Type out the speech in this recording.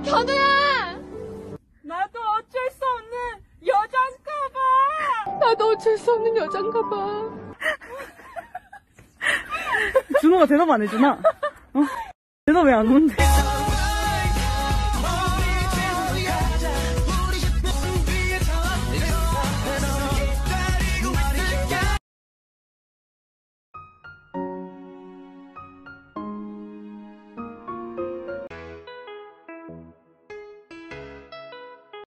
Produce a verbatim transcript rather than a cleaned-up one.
견우야! 나도 어쩔 수 없는 여잔가 봐. 나도 어쩔 수 없는 여잔가 봐. 준호가 대답 안 해주나? 어? 대답 왜 안 오는데?